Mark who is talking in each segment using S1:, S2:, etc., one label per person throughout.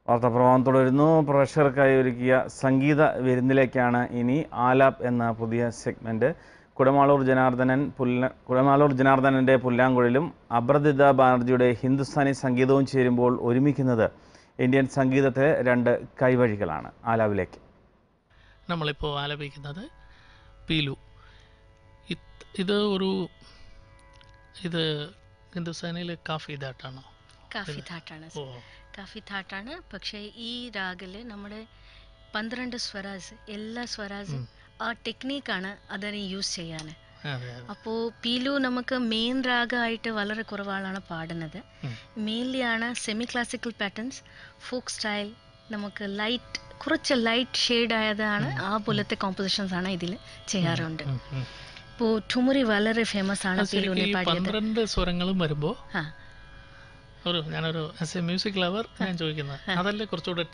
S1: വാർത്താപ്രവാഹം തുടരുന്നു. പ്രേക്ഷകർക്കായി ഒരുക്കിയ സംഗീത വിരുന്നിലേക്കാണ് ഇനി ആലാപ് എന്ന പുതിയ സെഗ്മെൻറ്റ്. കുടമാളൂർ ജനാർദ്ദനൻ്റെ പുല്ലാങ്കുഴലും അപർദിത ബാനർജിയുടെ ഹിന്ദുസ്ഥാനി സംഗീതവും ചേരുമ്പോൾ ഒരുമിക്കുന്നത് ഇന്ത്യൻ സംഗീതത്തെ രണ്ട് കൈവഴികളാണ്. ആലാപിലേക്ക്
S2: നമ്മളിപ്പോൾ ആലപിക്കുന്നത് പീലു. ഇത് ഹിന്ദുസ്ഥാനിയിൽ കാഫി ധാട്ടാണോ?
S3: കാഫി ഥാട്ടാണ്. പക്ഷേ ഈ രാഗിൽ നമ്മുടെ 12 സ്വരാസ്, എല്ലാ സ്വരാസ് ആ ടെക്നീക്കാണ് അതിനെ യൂസ് ചെയ്യാൻ. അപ്പോൾ പീലു നമുക്ക് മെയിൻ രാഗമായിട്ട് വളരെ കുറവാളാണ് പാടുന്നത്. മെയിൻലി ആണ് semi classical patterns, folk style, നമുക്ക് കുറച്ച് ലൈറ്റ് ഷെയ്ഡ് ആയതാണ് ആ പോലത്തെ കോമ്പോസിഷൻസ് ആണ് ഇതിൽ ചെയ്യാറുണ്ട്. ഇപ്പോൾ ഠുമുരി വളരെ ഫേമസ് ആണ് പീലുവിനെ പാടിയത്.
S2: 12 സ്വരങ്ങളും വരുമ്പോൾ ഞാനൊരു ആസ് എ മ്യൂസിക് ലവർ ഞാൻ ചോദിക്കുന്നത് അതല്ലേ കുറച്ചുകൂടെ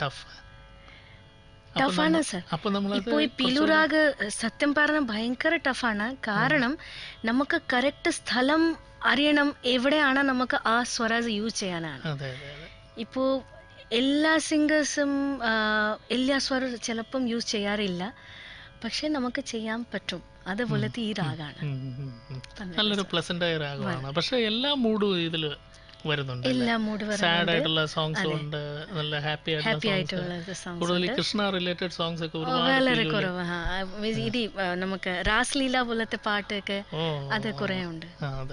S3: ടഫാണ് സർ. ഇപ്പോൾ ഈ പീലു രാഗ് സത്യം പറഞ്ഞാൽ ഭയങ്കര ടഫാണ്. കാരണം നമുക്ക് കറക്റ്റ് സ്ഥലം അറിയണം, എവിടെയാണ് നമുക്ക് ആ സ്വരാസ് യൂസ് ചെയ്യാനാണ്. ഇപ്പോൾ എല്ലാ സിംഗേഴ്സും എല്ലാ സ്വരം ചിലപ്പം യൂസ് ചെയ്യാറില്ല, പക്ഷെ നമുക്ക് ചെയ്യാൻ പറ്റും. അതുപോലത്തെ ഈ രാഗാണ്.
S2: നല്ലൊരു പ്ലസന്റ് ആയ രാഗമാണ്. പക്ഷെ എല്ലാ മൂഡും ഇതിൽ വരുന്നുണ്ട്. സാഡ് ആയിട്ടുള്ള സോങ്സ് ഉണ്ട്, നല്ല ഹാപ്പി ആയിട്ടുള്ള സോങ്സ്. കൂടുതൽ കൃഷ്ണ റിലേറ്റഡ് സോങ്സ് ഒക്കെ
S3: വളരെ കുറവ്. ഇത് നമുക്ക് രാസ്ലീല പോലത്തെ പാട്ടൊക്കെ അത് കുറേ ഉണ്ട്.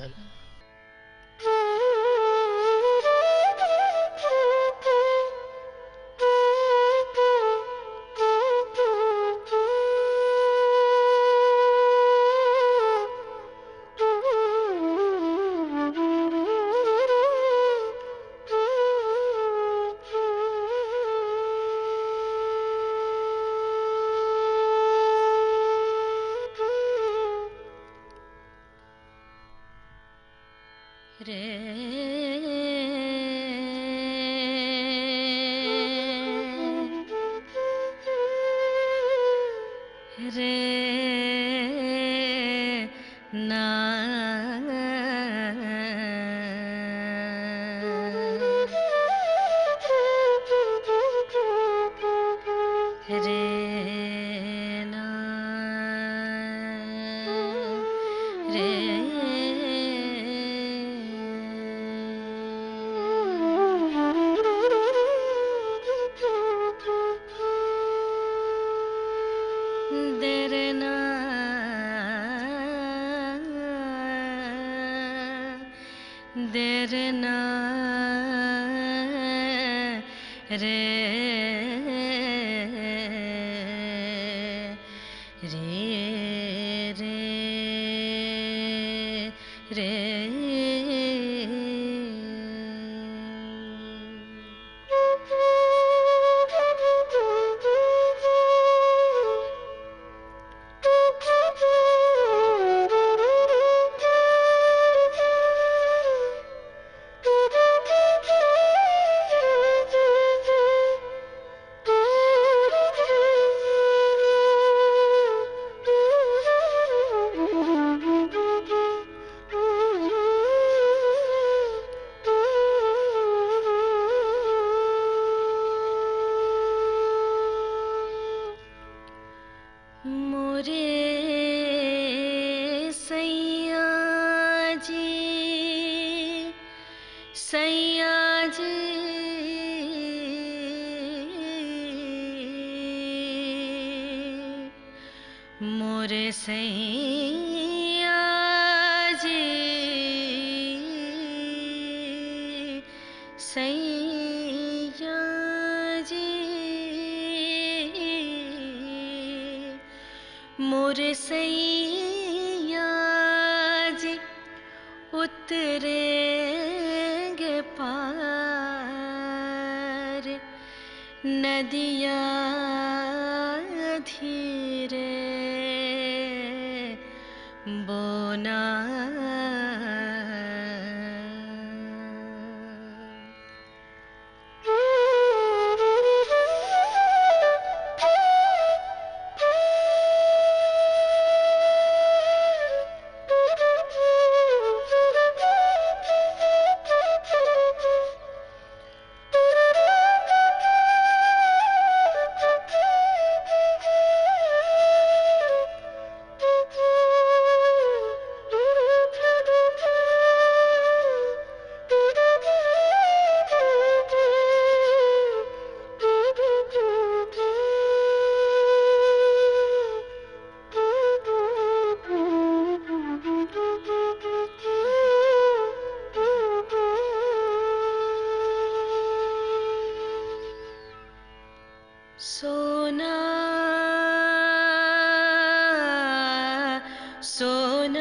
S3: मोरे सैया जी उतरेंगे पार, नदिया धीरे बोना। सोना सोना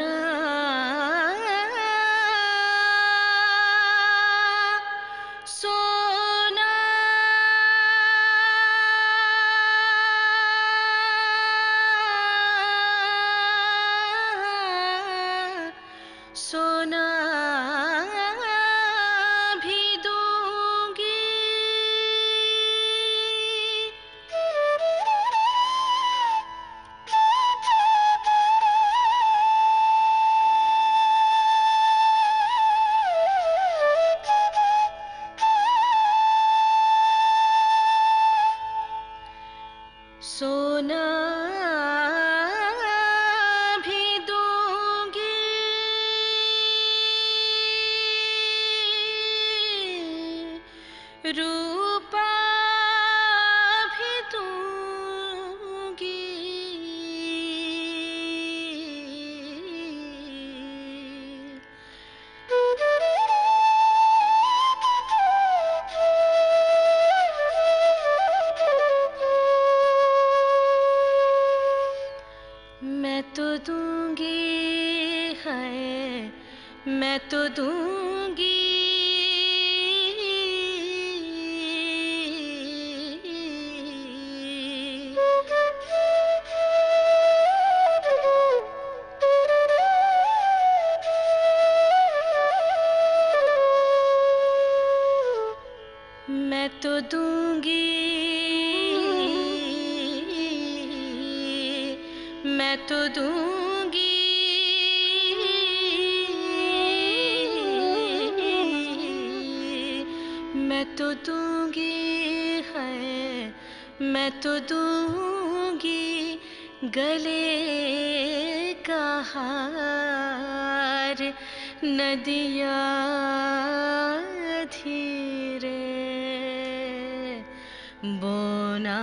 S3: सोना सोना भी दूंगी सोना भी दूंगी रूपा भी दूंगी मैं तो दूंगी है मैं तो दूंगी मैं तो दूंगी मैं तो दूंगी मैं तो दूंगी है मैं तो दूंगी गले का हार नदिया धीरे बोना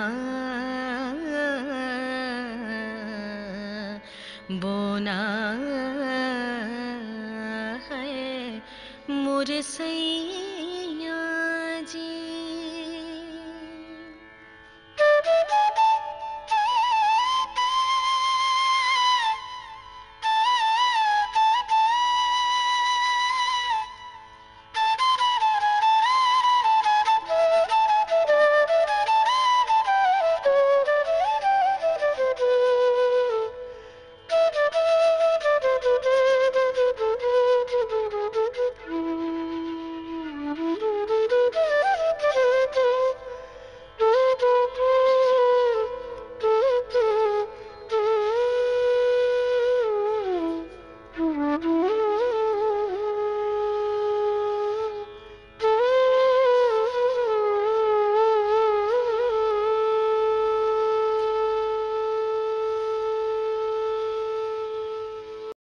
S3: बोना है मोरे सैया